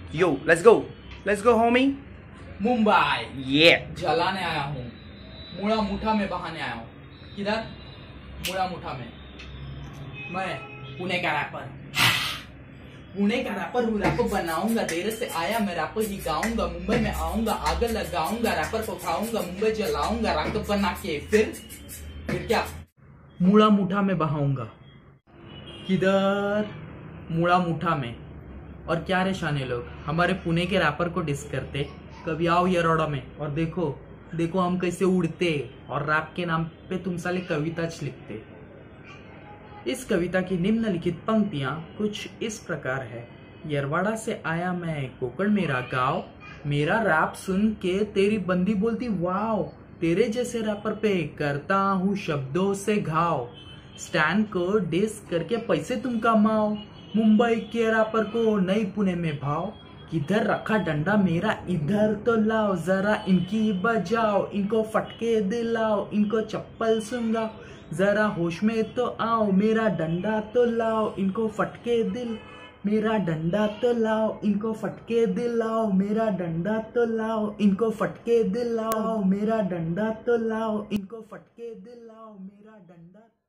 Yo, let's go homie. Mumbai Yeah. जलाने आया हूँ, मुड़ा मुठा में बहाने आया हूँ। किधर? मुड़ा मुठा में। मैं पुणे का रैपर, पुणे का रैपर हूँ, रैपर बनाऊंगा। देर से आया मैं रैपर ही गाऊंगा। मुंबई में आऊंगा, आग लगाऊंगा, रैपर को उठाऊंगा, मुंबई जलाऊंगा, रैपर बना के फिर क्या? मुड़ा मुठा में बहाऊंगा। किधर? मुड़ा मुठा में। और क्या रे शाने लोग हमारे पुणे के रैपर को डिस करते। कभी आओ यरोड़ा में और देखो हम कैसे उड़ते और रैप के नाम पे तुम साले कविता लिखते। इस कविता की निम्नलिखित पंक्तियां कुछ इस प्रकार है। यरवाड़ा से आया मैं, कोकण मेरा गाँव, मेरा रैप सुन के तेरी बंदी बोलती वाव, तेरे जैसे रैपर पे करता हूँ शब्दों से घाव, स्टैंड को डिस करके पैसे तुम कमाओ, मुंबई के रैपर को नई पुणे में भाव, किधर रखा डंडा मेरा इधर तो लाओ, जरा इनकी बजाओ, इनको फटके दिलाओ, इनको चप्पल सुंगाओ, जरा होश में तो आओ, मेरा डंडा तो लाओ, इनको फटके दिल, मेरा डंडा तो लाओ, इनको फटके दिलाओ, मेरा डंडा तो लाओ, इनको फटके दिलाओ, मेरा डंडा तो लाओ, इनको फटके दिलाओ, मेरा डंडा